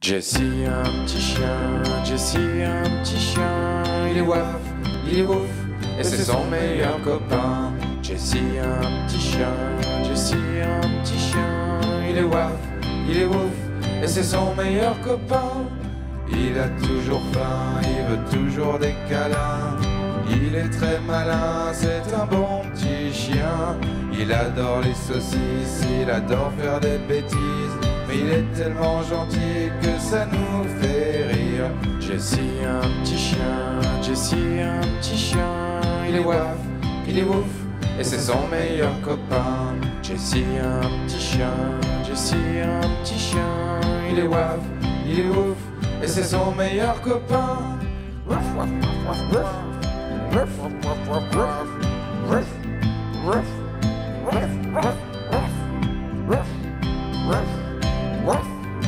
Jessie, un petit chien, Jessie, un petit chien, il est waf, il est ouf, et c'est son meilleur copain. Jessie, un petit chien, Jessie, un petit chien, il est waf, il est ouf, et c'est son meilleur copain. Il a toujours faim, il veut toujours des câlins. Il est très malin, c'est un bon petit chien. Il adore les saucisses, il adore faire des bêtises. Mais il est tellement gentil que ça nous fait rire. Jessie, un petit chien, Jessie, un petit chien. Il est waf, il est ouf, et c'est son meilleur copain. Jessie, un petit chien, Jessie, un petit chien. Il est waf, il est ouf, et c'est son meilleur copain. Waf, waf, waf, waf, waf, waf, waf, waf, waf, waf, waf, waf, waf, waf, waf.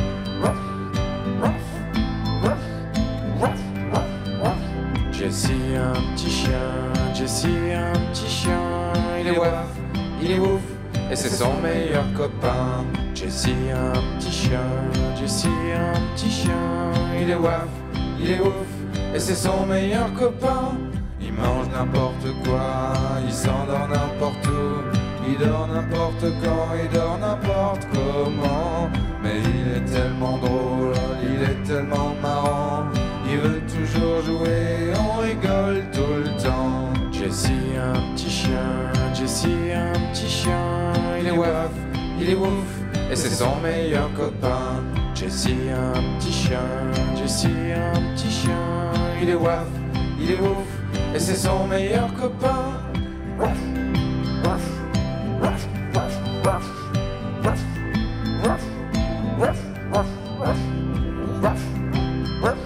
Jessie, un petit chien, Jessie, un petit chien. Il est waf, il est ouf, et c'est son meilleur copain. Jessie, un petit chien, Jessie, un petit chien. Il est waf, il est ouf, et c'est son meilleur copain. Il mange n'importe quoi, il s'endort n'importe où. Il dort n'importe quand, il dort n'importe comment. Mais il est tellement drôle, il est tellement marrant. Il veut toujours jouer, on rigole tout le temps. Jessie, un petit chien, Jessie, un petit chien. Il est waf, il est ouf, et c'est son meilleur copain. Jessie, un petit chien, Jessie, un petit chien. Il est waf, il est ouf, et c'est son meilleur copain. Waf, waf, waf, waf, waf, waf, waf, waf, waf, waf, waf, waf.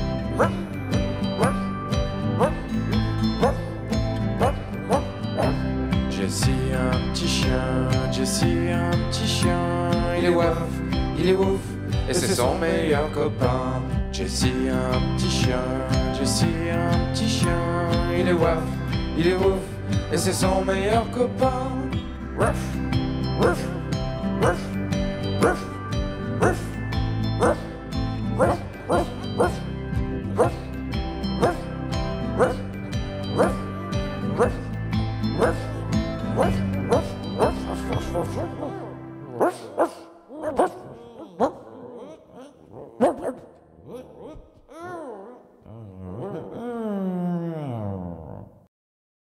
Jessie, un petit chien, Jessie, un petit chien. Il est waf, il est ouf, et c'est son meilleur copain. Jessie, un petit chien, Jessie, un petit chien. Il est waf, il est ouf, et c'est son meilleur copain. Waf, waf, waf, waf, waf, waf, waf, waf, waf. Waf, waf, waf, waf, waf, waf, waf.